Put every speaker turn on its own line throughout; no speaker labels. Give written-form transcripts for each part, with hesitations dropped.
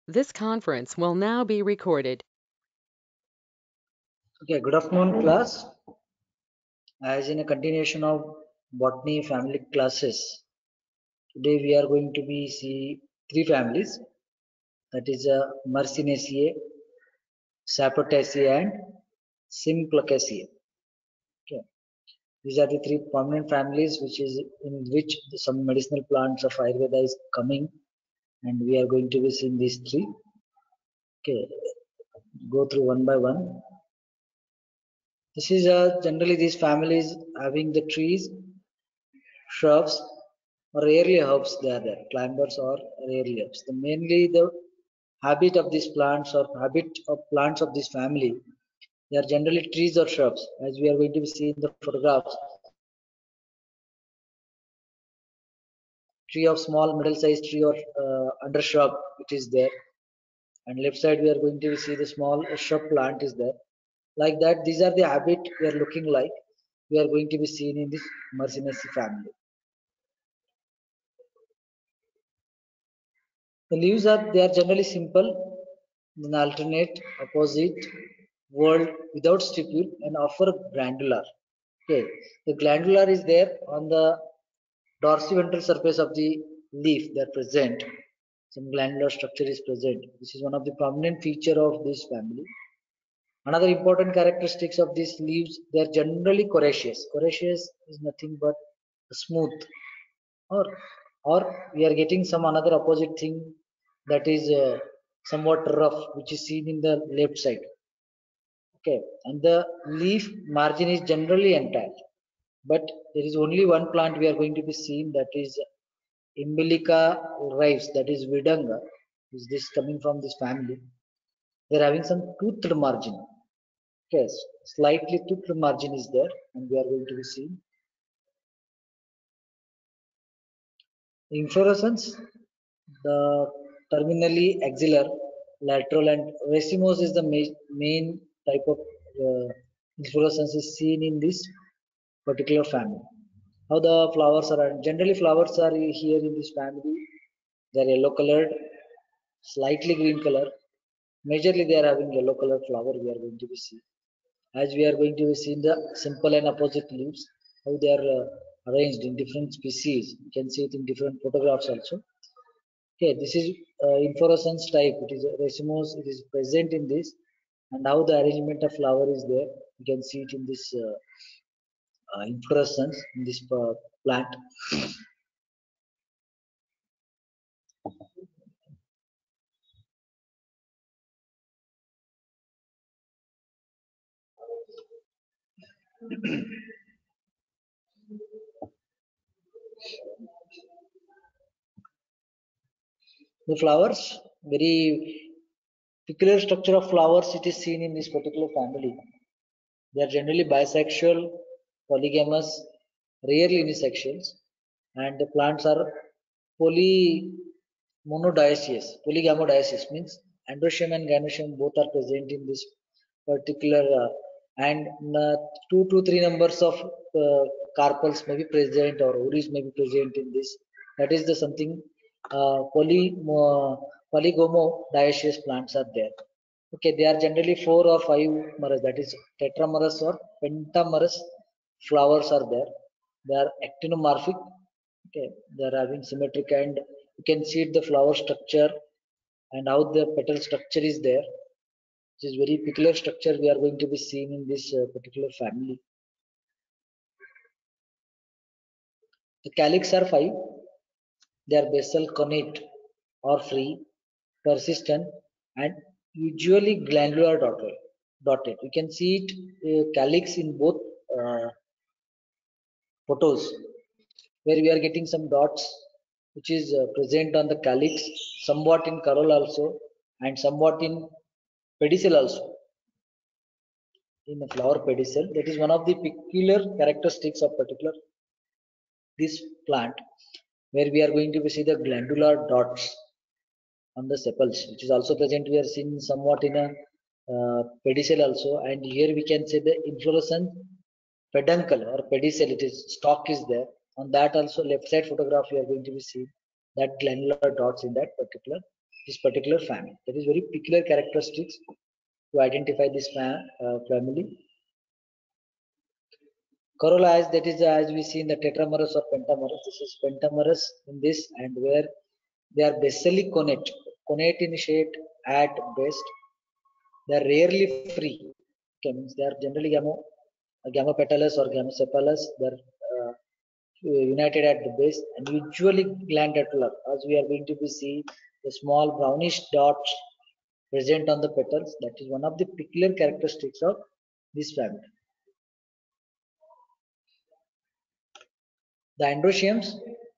This conference will now be recorded.
Okay, good afternoon, class. As in a continuation of botany family classes, today we are going to be see three families. That is Mercinaceae, Sapotaceae, and Simplicaceae. Okay, these are the three prominent families, which is in which some medicinal plants of Ayurveda is coming, and we are going to be seeing these three. Okay, go through one by one. This is generally these families having the trees, shrubs, or rarely herbs. They are there. Climbers or rarely herbs. Mainly the habit of these plants or habit of plants of this family. They are generally trees or shrubs, as we are going to see in the photographs. Tree of small, middle-sized tree or under shrub, it is there. And left side we are going to see the small shrub plant is there. Like that, these are the habit we are looking like. We are going to be seen in this Mercinaceae family. The leaves they are generally simple, an alternate, opposite, whorled without stipule and offer granular. Okay, the glandular is there on the dorsiventral surface of the leaf. They are present. Some glandular structure is present. This is one of the prominent feature of this family. Another important characteristics of these leaves, they are generally coriaceous. Coriaceous is nothing but smooth, or or we are getting some another opposite thing that is somewhat rough, which is seen in the left side. Okay, and the leaf margin is generally entire, but there is only one plant we are going to be seeing, that is Umbilica rives, that is Vidanga. Is this coming from this family? They are having some toothed margin. Yes, slightly toothed margin is there, and we are going to be seeing inflorescence. The terminally axillary, lateral, and racemose is the main type of inflorescence is seen in this particular family. How the flowers are, generally flowers are here in this family. They are yellow colored, slightly green color. Majorly they are having yellow colored flower. We are going to be seeing. As we are going to be seeing the simple and opposite leaves, how they are arranged in different species. You can see it in different photographs also. Okay, this is inflorescence type. It is racemose. It is present in this, and how the arrangement of flower is there. You can see it in this inflorescence in this plant. The flowers, very peculiar structure of flowers. It is seen in this particular family. They are generally bisexual, polygamous, rarely unisexuals, and the plants are polymonodioecious. Polygamodioecious means androecium and gynoecium both are present in this particular, and 2 to 3 numbers of carpels may be present or oris may be present in this. That is the something polygomodioecious plants are there. Okay, they are generally 4 or 5 that is tetramerous or pentamerous flowers are there. They are actinomorphic. Okay, they are having symmetric, and you can see the flower structure and how the petal structure is there. This is very peculiar structure we are going to be seeing in this particular family. The calyx are 5. They are basal connate or free, persistent, and usually glandular dotted. You can see it calyx in both photos, where we are getting some dots which is present on the calyx, somewhat in corolla also, and somewhat in pedicel also, in the flower pedicel. That is one of the peculiar characteristics of particular this plant, where we are going to see the glandular dots on the sepals, which is also present. We are seeing somewhat in a pedicel also, and here we can say the inflorescence peduncle or pedicel. It is stalk is there. On that also left side photograph we are going to be seeing that glandular dots in that particular this particular family. That is very peculiar characteristics to identify this family. Corolla, as that is as we see in the tetramerous or pentamerous. This is pentamerous in this, and where they are basally connate, connate in shade at best. They are rarely free. Okay, means they are generally gamopetalous or gamosepalous. They are united at the base and usually glandular, as we are going to be see the small brownish dots present on the petals. That is one of the peculiar characteristics of this family. The androeciums,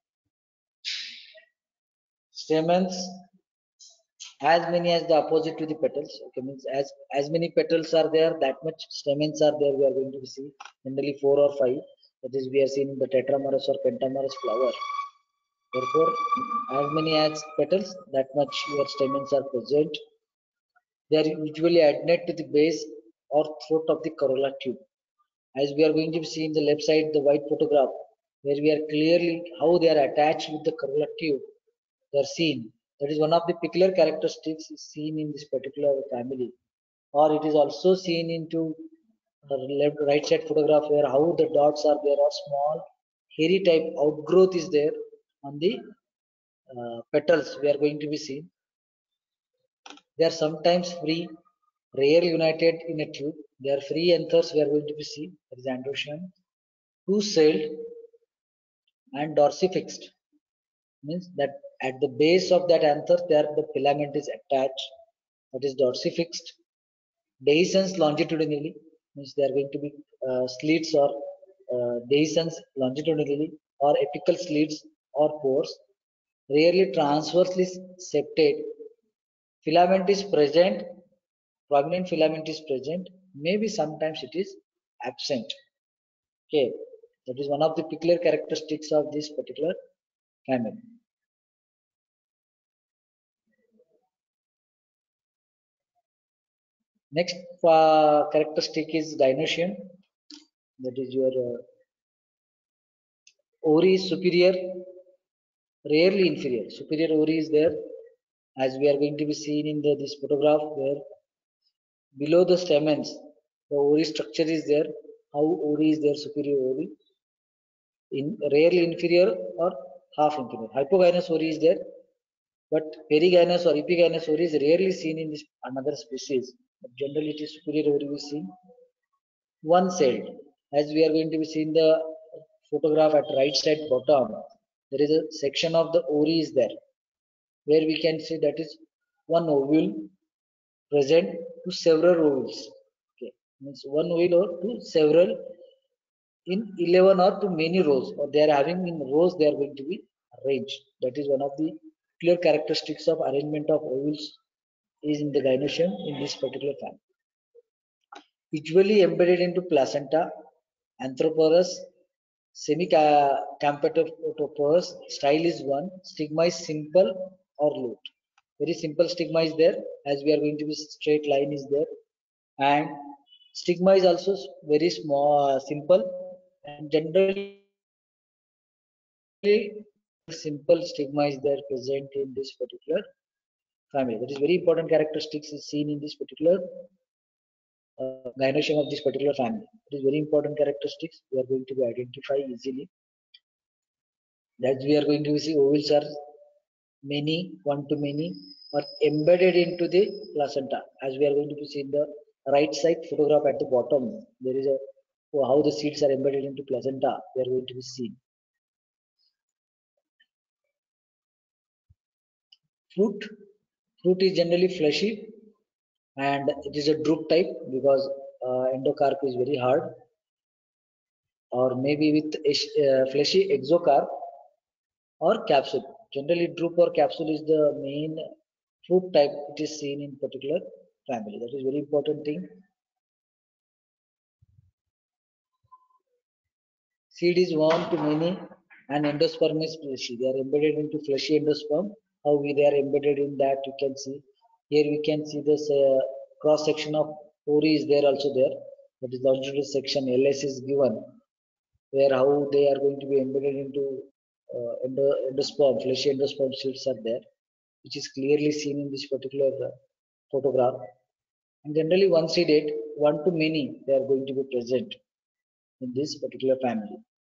stamens as many as the opposite to the petals. Okay, means as many petals are there, that much stamens are there. We are going to see generally 4 or 5. That is, we are seeing the tetramerous or pentamerous flower. Therefore, as many as petals, that much your stamens are present. They are usually adnate to the base or throat of the corolla tube. As we are going to see in the left side, the white photograph, where we are clearly how they are attached with the corolla tube. They are seen. That is one of the peculiar characteristics seen in this particular family. Or it is also seen into left right side photograph where how the dots are there are small hairy type outgrowth is there on the petals we are going to be seen. They are sometimes free, rarely united in a tube. They are free anthers we are going to be seen. That is androecium. Two-celled and dorsifixed. Means that at the base of that anther there the filament is attached. That is dorsifixed. Dehiscence longitudinally. Means they are going to be slits or dehiscence longitudinally or apical slits or pores. Rarely transversely septate. Filament is present, prominent filament is present, maybe sometimes it is absent. Okay, that is one of the peculiar characteristics of this particular family. Next characteristic is gynoecium. That is your ori is superior, rarely inferior. Superior ori is there, as we are going to be seen in this photograph where below the stamens, the ori structure is there. How ori is there, superior ori. In rarely inferior or half inferior. Hypogynous ori is there, but perigynous or epigynous ori is rarely seen in this another species. But generally, it is superior ori we see. One celled, as we are going to be seeing the photograph at right side bottom, there is a section of the ori is there, where we can see that is one ovule present to several ovules. Okay, means one ovule or to several in 11 or to many rows, or they are having in rows they are going to be arranged. That is one of the clear characteristics of arrangement of ovules is in the gynoecium in this particular family. Usually embedded into placenta, anthroporous, semi-camptoporous. Style is one. Stigma is simple or loop. Very simple stigma is there, as we are going to be straight line is there, and stigma is also very small, simple, and generally simple stigma is there present in this particular family. That is very important characteristics is seen in this particular gynoecium of this particular family. It is very important characteristics we are going to be identify easily. That we are going to see ovules are many, one to many, or embedded into the placenta. As we are going to be seeing the right side photograph at the bottom, there is a how the seeds are embedded into placenta. We are going to be seeing. Fruit is generally fleshy, and it is a drupe type because endocarp is very hard, or maybe with fleshy exocarp or capsule. Generally, drupe or capsule is the main fruit type it is seen in particular family. That is very important thing. Seed is one to many, and endosperm is fleshy. They are embedded into fleshy endosperm. How they are embedded in that you can see. Here we can see this cross section of ori is there also there. That is longitudinal section LS is given, where how they are going to be embedded into endosperm, fleshy endosperm seeds are there. which is clearly seen in this particular photograph. And generally, one seeded, one to many, they are going to be present in this particular family.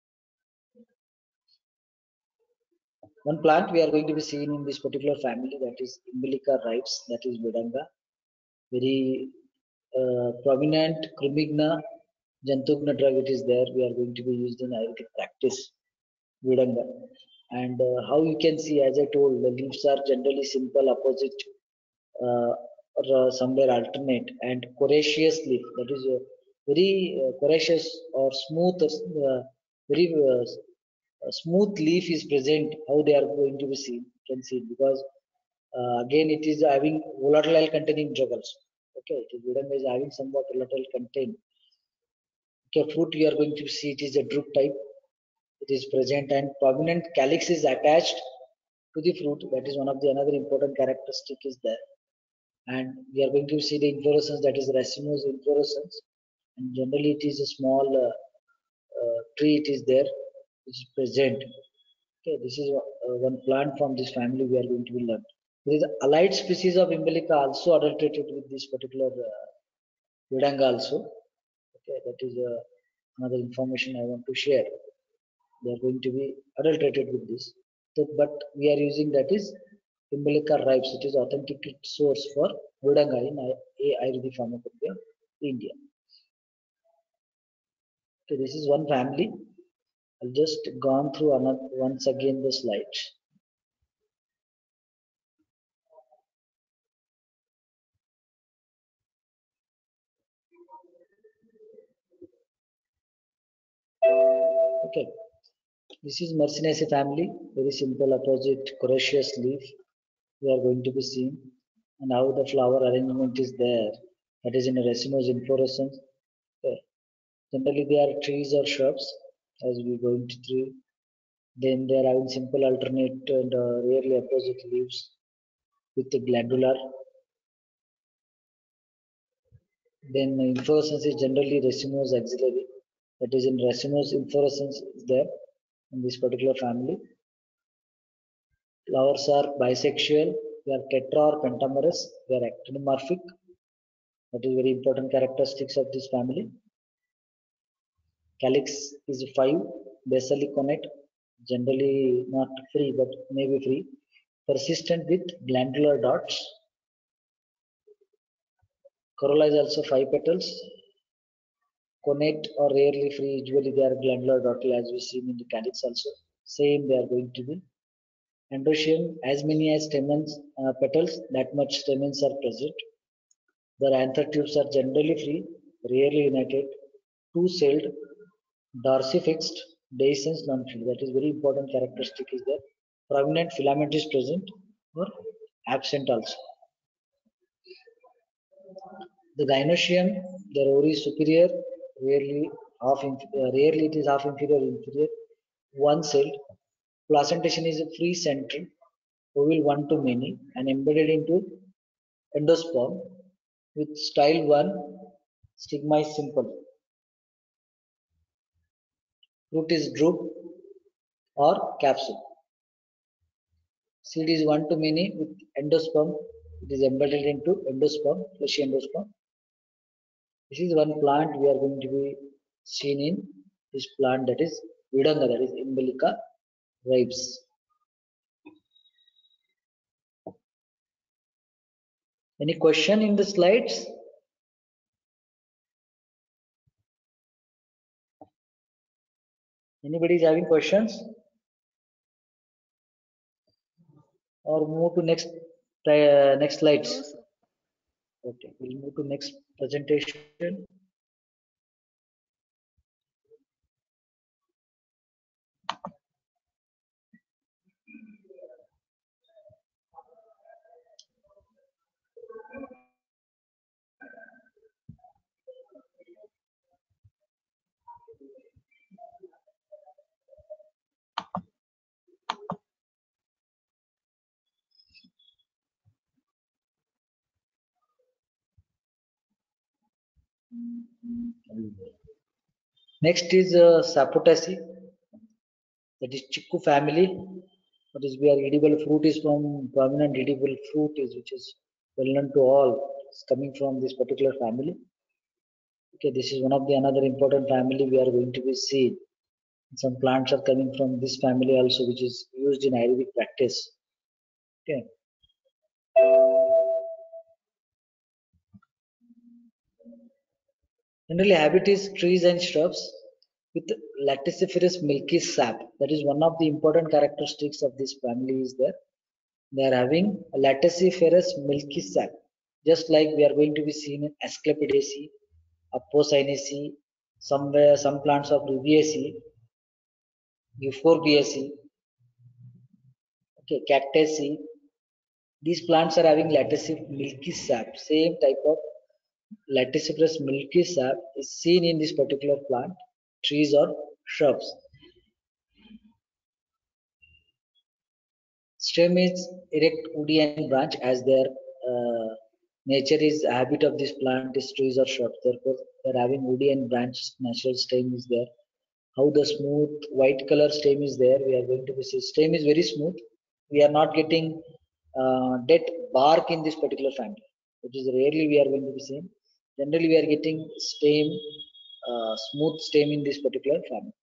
One plant we are going to be seeing in this particular family, that is Umbellica ripes, that is Vedanga. Very prominent Crumigna Jantugna drug it is there. We are going to be used in Ayurvedic practice, Vedanga. And how you can see, as I told, the leaves are generally simple, opposite, or somewhere alternate, and coriaceous leaf, that is very coriaceous or smooth, very smooth leaf is present. How they are going to be seen, can see, because again it is having volatile containing drug also. Okay, it is Vedanga is having somewhat volatile content. Okay, fruit you are going to see it is a drupe type. It is present and prominent calyx is attached to the fruit. That is one of the another important characteristic is there. And we are going to see the inflorescence, that is racemose inflorescence. And generally it is a small tree. It is there, which is present. Okay, this is one plant from this family we are going to be learned. There is allied species of Umbellica also adulterated with this particular Vedanga also. Okay, that is another information I want to share. They are going to be adulterated with this. So, but we are using that is Umbellica ripes. It is authentic source for Vedanga in Ayurvedic pharmacopoeia India. Okay, this is one family. I'll just gone through another once again the slides. Okay, this is Mercinaceae family, very simple opposite coriaceous leaf. We are going to be seeing, and how the flower arrangement is there. That is in a racemose inflorescence. Okay. Generally, they are trees or shrubs, as we go into tree. Then they are having simple alternate and rarely opposite leaves with the glandular. Then the inflorescence is generally racemose axillary. That is in racemose inflorescence is there in this particular family. Flowers are bisexual. They are tetra or pentamerous. They are actinomorphic. That is very important characteristics of this family. Calyx is 5, basally connate, generally not free but may be free, persistent with glandular dots. Corolla is also 5 petals, connate or rarely free, usually they are glandular dotted as we see in the calyx also. Same they are going to be. Androecium, as many as stamens, petals, that much stamens are present. The anther tubes are generally free, rarely united, two-celled, dorsifixed, dehiscence non-free. That is very important characteristic is that prominent filament is present or absent also. The gynoecium, the ori is superior, rarely it is half inferior or inferior, one-celled. Placentation is a free central, oval one to many, and embedded into endosperm with style 1, stigma is simple. Fruit is drupe or capsule. Seed is one to many with endosperm. It is embedded into endosperm, fleshy endosperm. This is one plant we are going to be seen in this plant, that is Vedanga, that is Umbellica ripes. Any question in the slides? Anybody is having questions? Or move to next slides. Okay, we'll move to next presentation. Next is Sapotaceae, that is Chiku family. What is where edible fruit is from, prominent edible fruit is which is well known to all, is coming from this particular family. Okay, this is one of the another important family we are going to be seeing. Some plants are coming from this family also, which is used in Ayurvedic practice. Okay. Generally, habit is trees and shrubs with lacticiferous milky sap. That is one of the important characteristics of this family is there. They are having a lacticiferous milky sap, just like we are going to be seeing in Asclepidaceae, Apocynaceae, somewhere some plants of Rubiaceae, Euphorbiaceae, okay, Cactaceae. These plants are having lacticiferous milky sap. Same type of lacticiferous milky sap is seen in this particular plant, trees or shrubs. Stem is erect, woody, and branch as their nature is habit of this plant is trees or shrubs. Therefore, they're having woody and branch natural stem is there. How the smooth white color stem is there, we are going to be see. Stem is very smooth. We are not getting dead bark in this particular family, which is rarely we are going to be seeing. Generally, we are getting stem, smooth stem in this particular family.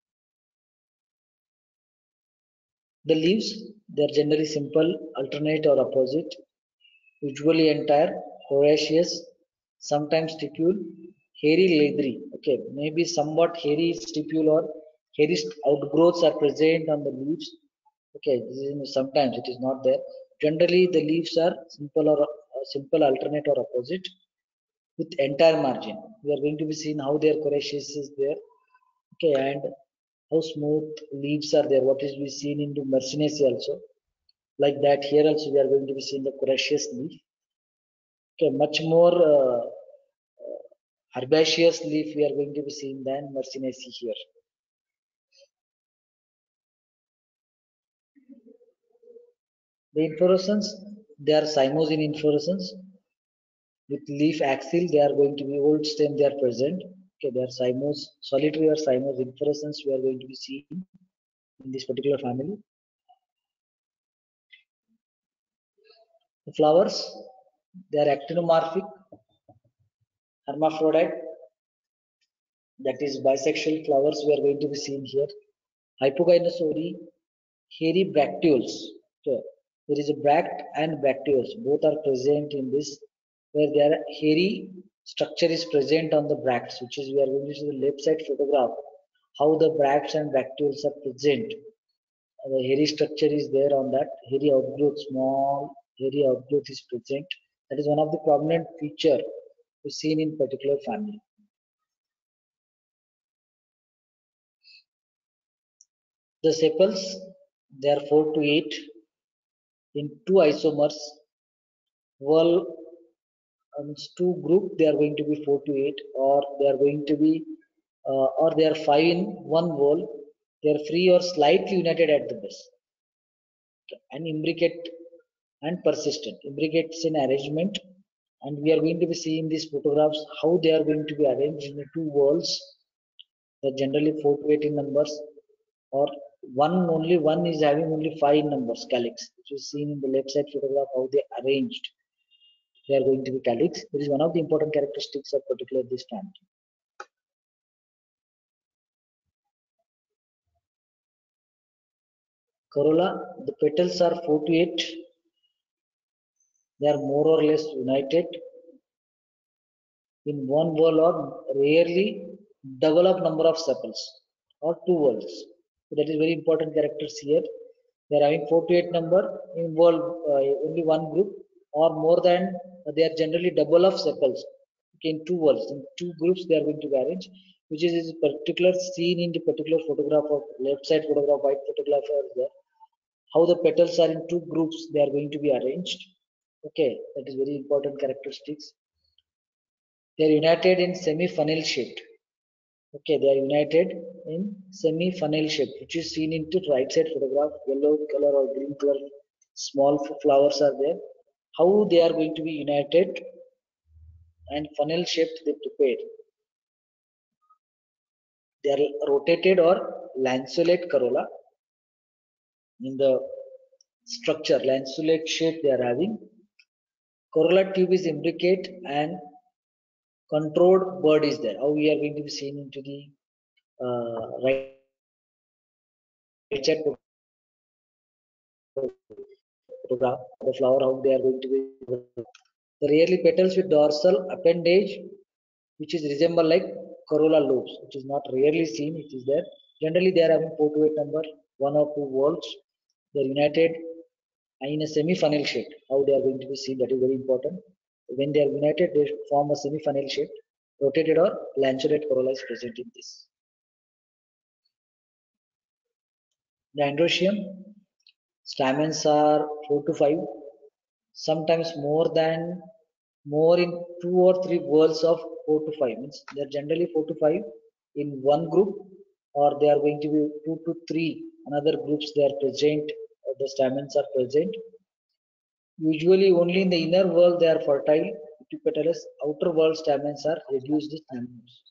The leaves, they are generally simple, alternate or opposite, usually entire, coriaceous, sometimes stipule, hairy leathery. Okay, maybe somewhat hairy stipule or hairy outgrowths are present on the leaves. Okay, sometimes it is not there. Generally, the leaves are simple or simple, alternate or opposite with entire margin. We are going to be seeing how their coriaceous is there. Okay, and how smooth leaves are there. What is we seen into Mercinaceae also. Like that, here also we are going to be seeing the coriaceous leaf. Okay, much more herbaceous leaf we are going to be seeing than Mercinaceae here. The inflorescence, they are cymose in inflorescence. With leaf axil, they are going to be old stem, they are present. Okay, they are cymose, solitary or cymose inflorescence we are going to be seeing in this particular family. The flowers, they are actinomorphic, hermaphrodite, that is bisexual flowers we are going to be seeing here. Hypogynous hairy bracteoles. Okay. There is a bract and bracteoles. Both are present in this, where their hairy structure is present on the bracts, which is we are going to see the left side photograph. How the bracts and bracteoles are present. The hairy structure is there on that. Hairy outgrowth, small hairy outgrowth is present. That is one of the prominent feature we seen in particular family. The sepals, they are 4 to 8 in two isomers. Well, two group, they are going to be 4 to 8, or they are going to be, or they are 5 in one wall. They are free or slightly united at the base. Okay. And imbricate and persistent. Imbricates in arrangement, and we are going to be seeing these photographs how they are going to be arranged in the two walls. They're generally 4 to 8 in numbers, or only one is having only 5 numbers calyx, which is seen in the left side photograph how they arranged. They are going to be calyx. This is one of the important characteristics of particular this plant. Corolla, the petals are 4 to 8. They are more or less united in one wall or rarely double of number of sepals or two whorls. So that is very important characters here. They are having 4 to 8 number in whorl, only one group, or more than they are generally double of sepals. Okay, in two whorls, in two groups they are going to be arranged, which is particular seen in the particular photograph of left side photograph, white photograph is there. How the petals are in two groups they are going to be arranged. Okay, that is very important characteristics. They are united in semi-funnel shaped. Okay, they are united in semi-funnel shape, which is seen in the right side photograph. Yellow color or green color small flowers are there. How they are going to be united and funnel shaped they prepare. They are rotated or lanceolate corolla in the structure, lanceolate shape they are having. Corolla tube is imbricate and controlled bud is there. How we are going to be seen into the right side photograph, the flower how they are going to be. The rarely petals with dorsal appendage, which is resemble like corolla lobes, which is not rarely seen. It is there. Generally, they are having 4 to 8 number, 1 or 2 whorls. They are united in a semi-funnel shape. How they are going to be seen, that is very important. When they are united, they form a semi-funnel shape. Rotated or lanceolate corolla is present in this. The androecium stamens are 4 to 5, sometimes more in 2 or 3 whorls of 4 to 5. Means they are generally 4 to 5 in one group, or they are going to be 2 to 3 another groups they are present. The stamens are present. Usually only in the inner wall they are fertile, epipetalous. Outer wall stamens are reduced stamens.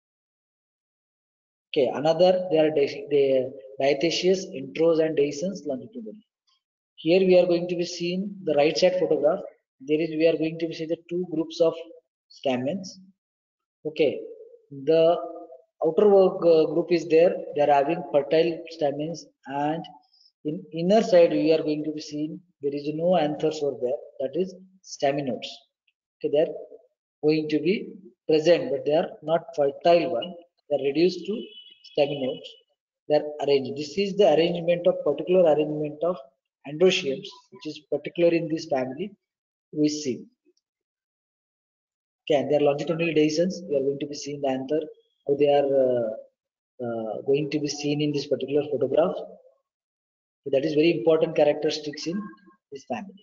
Okay, another they are diathecious, intros and dehiscens longitudinally. Here we are going to be seeing the right side photograph. There is we are going to be see the 2 groups of stamens. Okay, the outer group is there. They are having fertile stamens, and in inner side we are going to be seeing there is no anthers over there. That is staminodes. Okay, they are going to be present, but they are not fertile one. They are reduced to staminodes. They are arranged. This is the arrangement of particular arrangement of androeciums, which is particular in this family. We see. Okay, and they are longitudinal dehiscens. We are going to be seeing the anther, how they are going to be seen in this particular photograph. So that is very important characteristics in this family.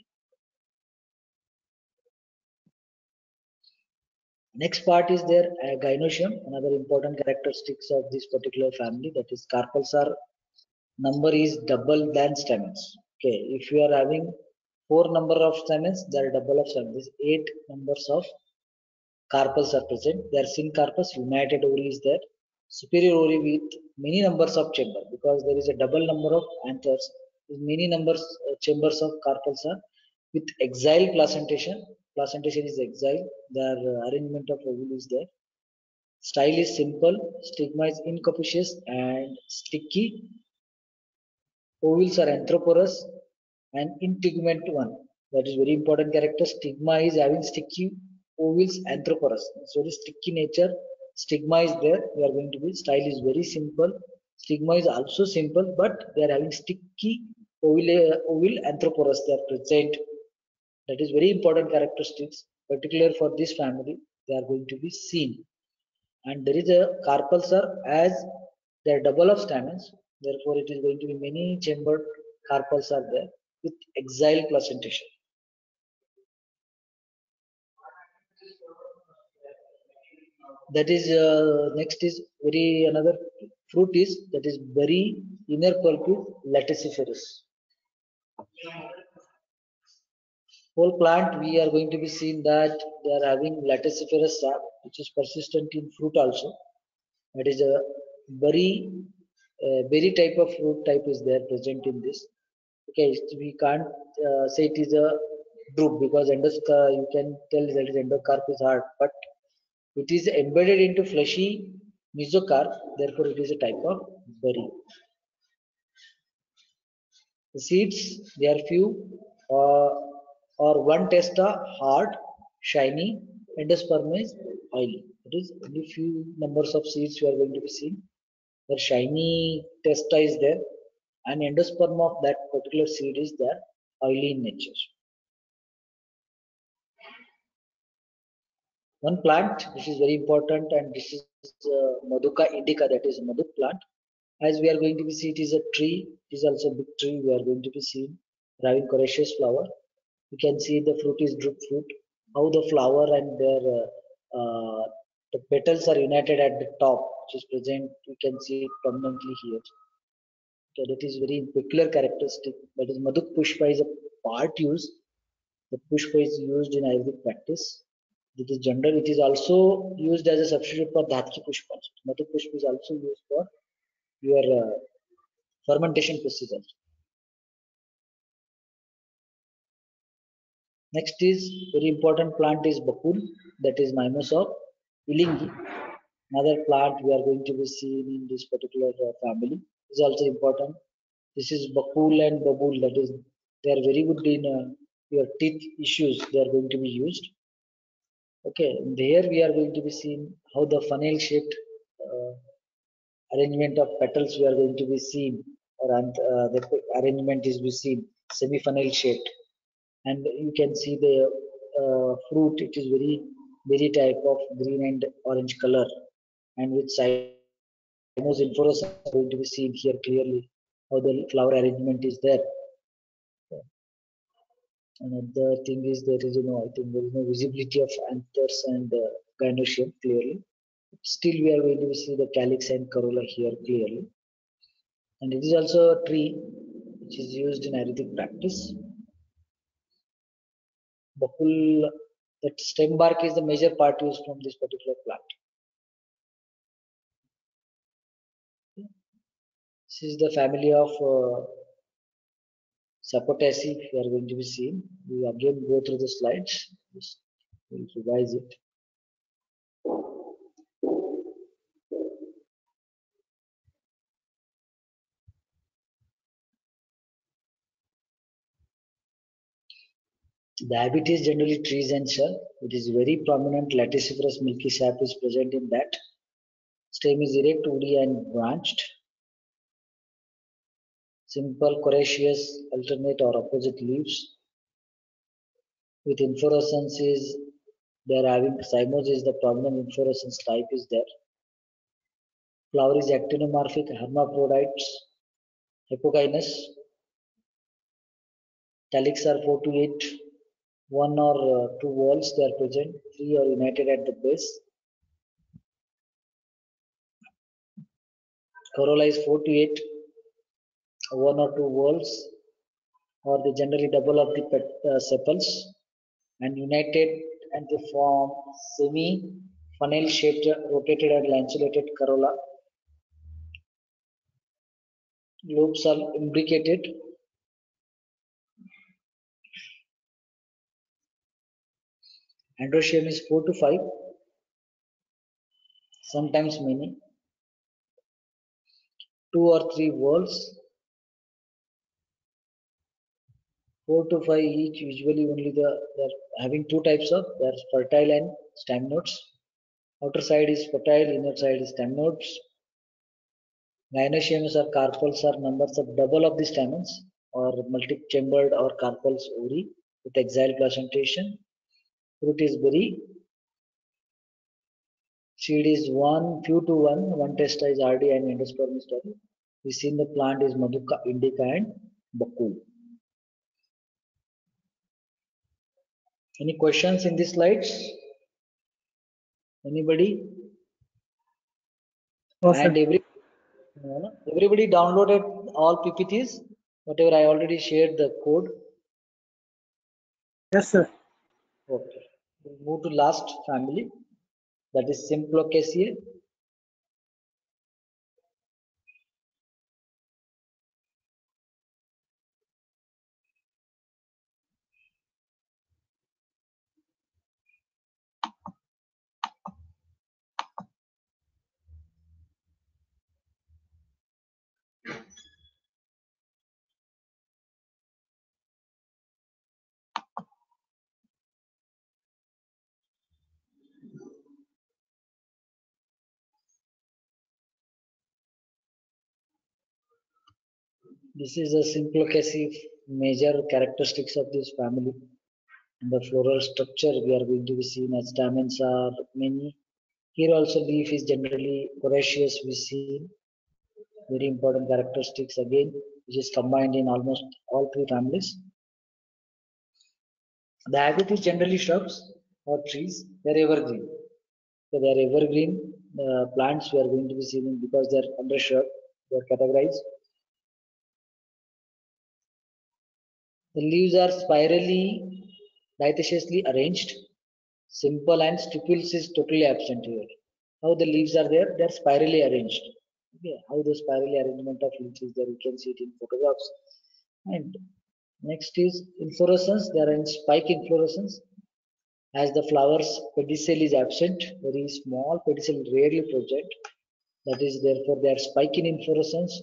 Next part is their gynoecium, another important characteristics of this particular family, that is carpels are number is double than stamens. Okay, if you are having 4 number of stamens, there are double of stamens. 8 numbers of carpels are present. There are syncarpus, united ovary is there. Superior ovary with many numbers of chamber, because there is a double number of anthers. Many numbers chambers of carpels are with exile placentation. Placentation is exile. Their arrangement of ovule is there. Style is simple. Stigma is incapacious and sticky. Ovules are anthroporous and integument one. That is very important character. Stigma is having sticky, ovules anthroporous. It's very sticky nature. Stigma is there. We are going to be style is very simple. Stigma is also simple, but they are having sticky ovule anthroporous. They are present. That is very important characteristics, particular for this family. They are going to be seen. And there is a carpels are as they are double of stamens, therefore it is going to be many chambered carpels are there with exile placentation. That is next is very another fruit is that is very inner pulp is latissiferous. Whole plant we are going to be seeing that they are having latissiferous sap which is persistent in fruit also. That is a berry type of fruit type is there present in this. Okay, we can't say it is a drupe because you can tell that is endocarp is hard, but it is embedded into fleshy mesocarp, therefore it is a type of berry. The seeds, they are few or one testa hard, shiny, endosperm is oily. It is only few numbers of seeds you are going to be seeing. The shiny testa is there, and endosperm of that particular seed is there, oily in nature. One plant, this is very important, and this is Maduka indica, that is Maduk plant. As we are going to be see, it is a tree. It is also a big tree. We are going to be seeing having coriaceous flower. You can see the fruit is drupe fruit. How the flower and their the petals are united at the top, which is present. You can see it prominently here. Okay, that is very peculiar characteristic. That is Madhuk Pushpa is a part used. The Pushpa is used in Ayurvedic practice. It is general. It is also used as a substitute for Dhatki Pushpa. Madhuk Pushpa is also used for your fermentation procedure. Next is very important plant is bakul, that is Mimosa of Ilingi. Another plant we are going to be seeing in this particular family is also important. This is bakul and babul, that is they are very good in your teeth issues. They are going to be used. Okay, and here we are going to be seeing how the funnel shaped uh, arrangement of petals we are going to be seeing, or the arrangement is be seen semi funnel shaped, and you can see the fruit. It is very type of green and orange color, and with cymose inflorescence going to be seen here clearly how the flower arrangement is there. Another thing is there is I think there is no visibility of anthers and gynoecium clearly. Still, we are going to see the calyx and corolla here clearly. And it is also a tree which is used in Ayurvedic practice. Bakul, that stem bark is the major part used from this particular plant. This is the family of Sapotaceae we are going to be seeing. We again go through the slides. Just we'll revise it. The habit is generally trees and shrub. It is very prominent latissiferous milky sap is present in that. Stem is erect, woody and branched. Simple, coriaceous, alternate or opposite leaves. With inflorescences, they are having cymose is the prominent inflorescence type is there. Flower is actinomorphic, hermaphrodites, hypogynous. Calyx are 4 to 8, one or two whorls they are present, three are united at the base. Corolla is 4 to 8, one or two whorls, or they generally double of the sepals, and united and they form semi funnel shaped rotated and lanceolated corolla. Lobes are imbricated. Androecium is 4 to 5, sometimes many. 2 or 3 whorls. 4 to 5 each. Usually only they're having two types of, they're fertile and stem nodes. Outer side is fertile, inner side is stem nodes. Gynoeciums or carpels are numbers of double of the stamens, or multi-chambered or carpels ovary with axile placentation. Fruit is berry. Seed is few to one testa is RD and endosperm story. We see in the plant is Maduka indica and Bakul. Any questions in these slides? Anybody?
No,
And
sir.
everybody downloaded all PPTs, whatever I already shared the code.
Yes, sir.
Okay. We'll move to last family, that is Symplocaceae. This is a Symplocaceae major characteristics of this family. And the floral structure we are going to be seeing as stamens are many. Here also leaf is generally coriaceous we see. Very important characteristics again, which is combined in almost all three families. The habit is generally shrubs or trees. They're evergreen. So they are evergreen plants we are going to be seeing because they're under shrub. They are categorized. The leaves are spirally, diatheciously arranged. Simple and stipules is totally absent here. How the leaves are there? They are spirally arranged. Okay. How the spirally arrangement of leaves is there? You can see it in photographs. And Next is inflorescence. They are in spike inflorescence. As the flowers pedicel is absent, very small pedicel rarely present. That is therefore they are spike in inflorescence.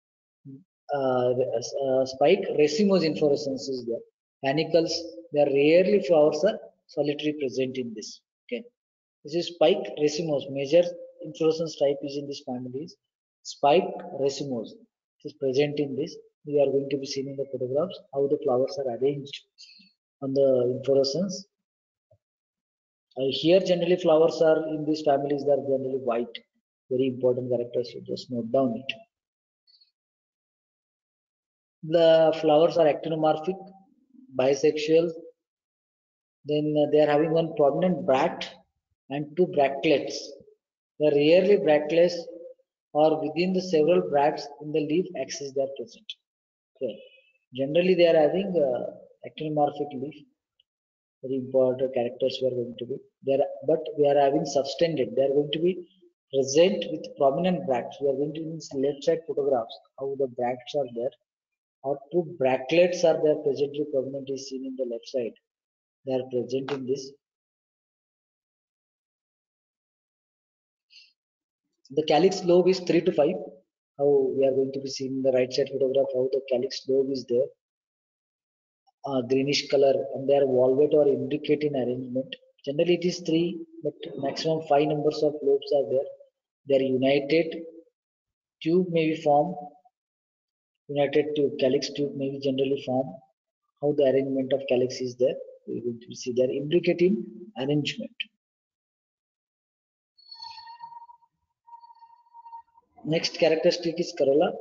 Spike racemose inflorescence is there. Panicles, they are rarely flowers are solitary present in this. Okay, this is spike racemose. Major inflorescence type is in this family is spike racemose. It is present in this. We are going to be seeing in the photographs how the flowers are arranged on the inflorescence. Here generally flowers are in these families, they are generally white. Very important characters, so just note down it. The flowers are actinomorphic, bisexual. Then they are having one prominent bract and two bractlets. They are rarely bractlets or within the several bracts in the leaf axis they are present. Okay. Generally they are having actinomorphic leaf. Very important characters we are going to be there, but we are having substandard. They are going to be present with prominent bracts. We are going to use left side photographs how the bracts are there. Or two bractlets are there presently prominent is seen in the left side. They are present in this. The calyx lobe is 3 to 5. How we are going to be seeing in the right side photograph how the calyx lobe is there. Greenish color and they are valvate or intricate in arrangement. Generally it is 3, but maximum 5 numbers of lobes are there. They are united. Tube may be formed. United tube, calyx tube may be generally formed. How the arrangement of calyx is there. We are going to see their intricate in arrangement. Next characteristic is corolla.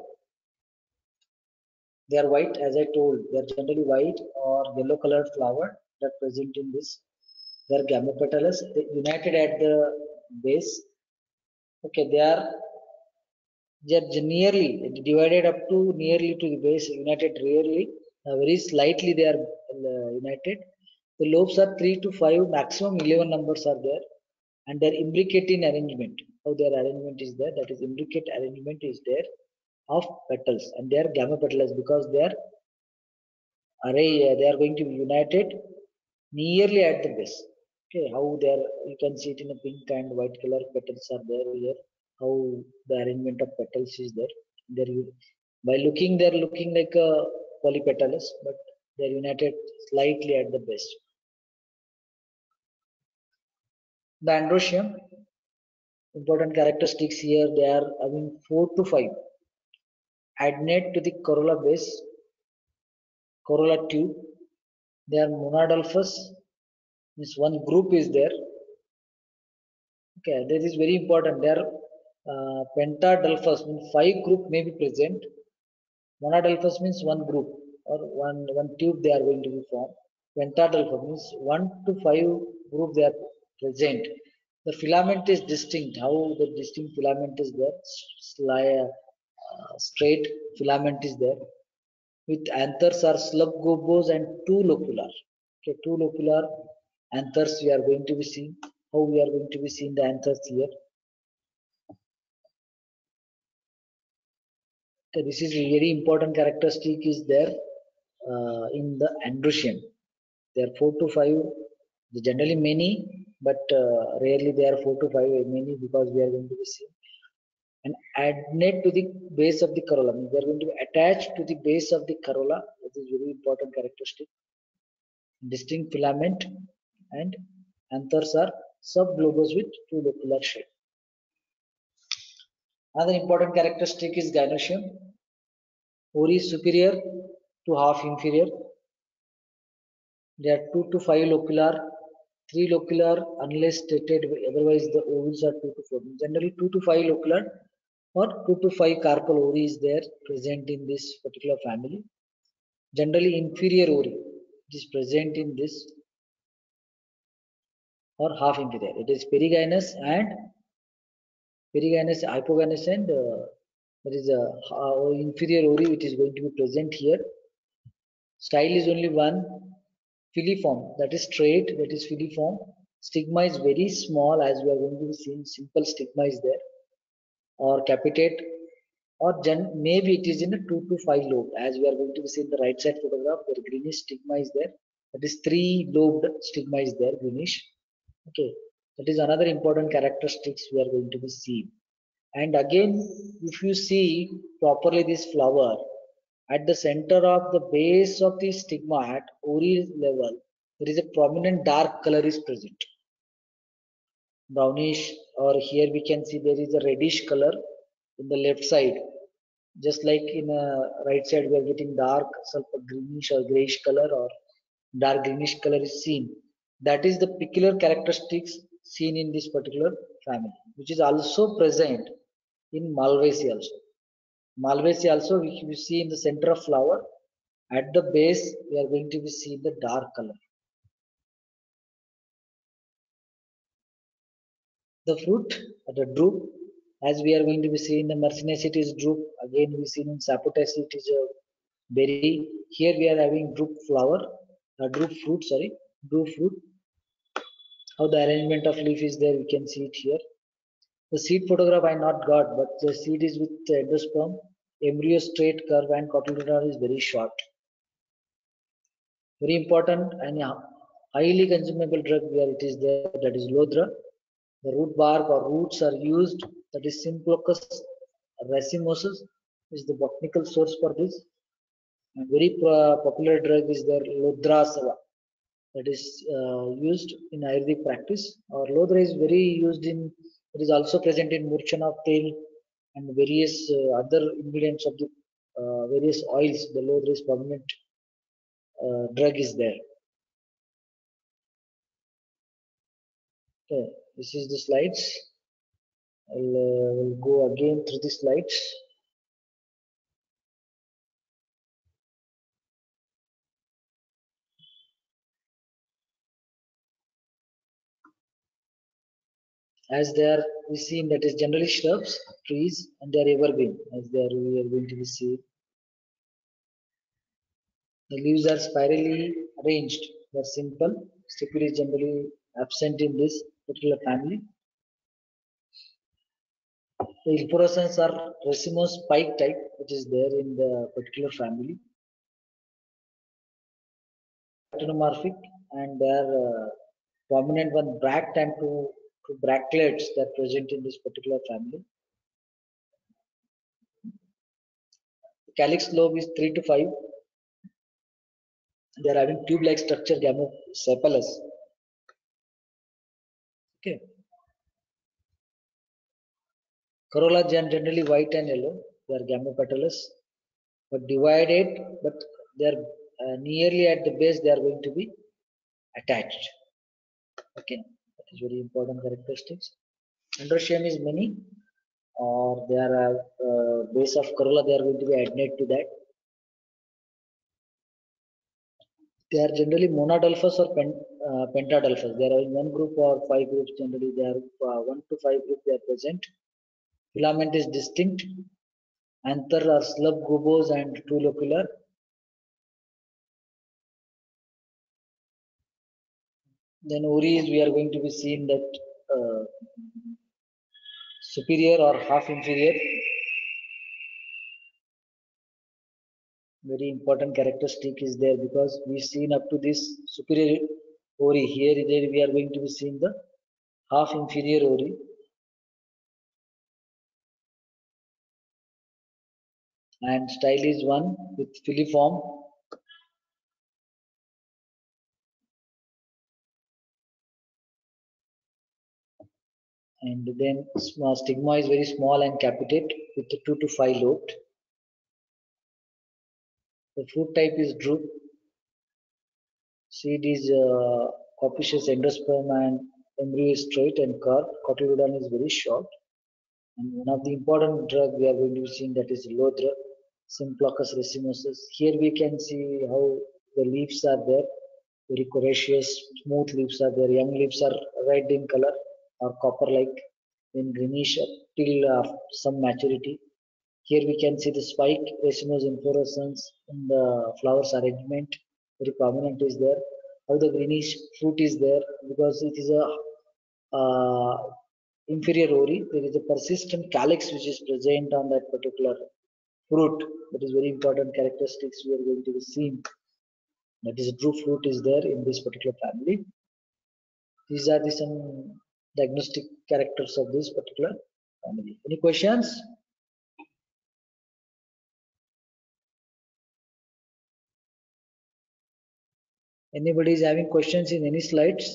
They are white, as I told. They are generally white or yellow colored flower that present in this. They are gamopetalous. They united at the base. Okay, they are nearly divided up to nearly to the base. United rarely. Very slightly they are united. The lobes are 3 to 5. Maximum 11 numbers are there, and their imbricate in arrangement. How their arrangement is there? That is imbricate arrangement is there of petals, and they are gamopetalous because they are array. They are going to be united nearly at the base. Okay, how they are? You can see it in a pink and white color. Petals are there here. How the arrangement of petals is there? There, by looking, they are looking like a polypetalous, but they are united slightly at the base. The androecium, important characteristics here, they are having 4 to 5 adnate to the corolla base, corolla tube. They are monadulphous, means one group is there. Okay, this is very important. They are pentadulphous, means 5 group may be present. Monadulphous means one group or one tube they are going to be formed. Pentadulphous means 1 to 5 group they are present. The filament is distinct. How the distinct filament is there? Straight filament is there. With anthers are subglobose and two locular. Okay, two locular anthers we are going to be seeing. How we are going to be seeing the anthers here. Okay, this is a very important characteristic is there in the androecium. There are 4 to 5. Generally many, but rarely they are 4 to 5 many because we are going to be seeing. And adnate to the base of the corolla. We are going to be attached to the base of the corolla. That is very important characteristic. Distinct filament and anthers are subglobose with two locular shape. Another important characteristic is gynoecium. Ori superior to half inferior. There are 2 to 5 locular, 3 locular unless stated otherwise the ovules are 2 to 4. Generally 2 to 5 locular or 2 to 5 carpal ori is there present in this particular family. Generally inferior ori is present in this or half inferior. It is perigynous and hypogynous and there is a inferior ori which is going to be present here. Style is only one. Filiform, that is straight, that is filiform. Stigma is very small as we are going to be seeing. Simple stigma is there or capitate or maybe it is in a 2 to 5 lobe, as we are going to see in the right side photograph. The greenish stigma is there. That is 3 lobed stigma is there, greenish. Okay, that is another important characteristics we are going to be seeing. And again, if you see properly this flower, at the center of the base of the stigma at ori level, there is a prominent dark color is present, brownish, or here we can see there is a reddish color in the left side. Just like in a right side, we are getting dark, sort of greenish or grayish color, or dark greenish color is seen. That is the peculiar characteristics seen in this particular family, which is also present in Malvaceae also. Malvaceae also, which we see in the center of flower, at the base, we are going to be seeing the dark color. The fruit, the drupe, as we are going to be seeing the Mercinaceae, it is drupe. Again, we see in Sapotaceae, it is a berry. Here we are having drupe flower, drupe fruit, sorry, drupe fruit. How the arrangement of leaf is there, we can see it here. The seed photograph I not got, but the seed is with endosperm, embryo straight curve, and cotyledon is very short. Very important and highly consumable drug where it is there, that is Lodra. The root bark or roots are used, that is Simplochus racemosus is the botanical source for this. And very popular drug is there Lodrasava, that is used in Ayurvedic practice. Or Lodra is very used in, it is also present in Murchana of tail and various other ingredients of the various oils. The Lodra is prominent drug is there. Okay, this is the slides. We'll go again through the slides. As they are, we see that is generally shrubs, trees, and they are evergreen. As they are, we are going to be seeing. The leaves are spirally arranged. They are simple. Stipules is generally absent in this particular family. The inflorescences are racemose spike type, which is there in the particular family. Actinomorphic, and they are prominent one bract and two bractlets that are present in this particular family. The calyx lobe is 3 to 5. They are having tube-like structure, gamosepalous. Okay. Corolla generally white and yellow. They are gamopetalous, but divided. But they are nearly at the base. They are going to be attached. Okay, that is very important characteristics. Androecium is many, or they are base of corolla. They are going to be adnate to that. They are generally monadulphous or pentadulphous. They are in one group or 5 groups. Generally, they are 1 to 5 groups. They are present. Filament is distinct. Anther are subglobose and two locular. Then oris, we are going to be seeing that superior or half inferior. Very important characteristic is there because we've seen up to this superior ori. Here we are going to be seeing the half inferior ori. And style is one with filiform. And then stigma is very small and capitate with 2 to 5 lobed. The fruit type is drupe. Seed is copious endosperm and embryo is straight and curved. Cotyledon is very short. And one of the important drug we are going to be seeing, that is Lodra, Simplochus racemosus. Here we can see how the leaves are there, very coriaceous, smooth leaves are there. Young leaves are red in color or copper-like, then greenish till some maturity. Here we can see the spike racemose inflorescence in the flowers arrangement. Very prominent is there. How the greenish fruit is there because it is a inferior ovary, there is a persistent calyx which is present on that particular fruit. That is very important characteristics we are going to be seeing. That is, a true fruit is there in this particular family. These are the some diagnostic characters of this particular family. Any questions? Anybody is having questions in any slides?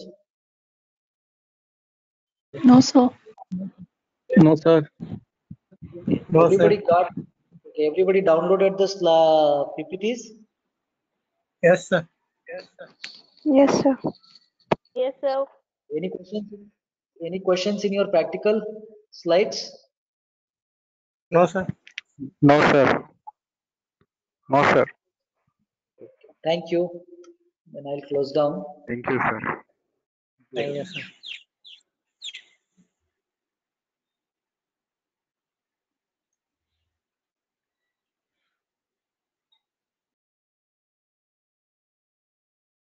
No, sir.
No, sir. No,
Everybody
sir.
got, okay, everybody downloaded the PPTs?
Yes, sir.
Yes, sir.
Yes, sir.
Any questions? Any questions in your practical slides?
No, sir. No, sir. No, sir.
Thank you. Then I'll close down.
Thank you, sir. Thank you, sir.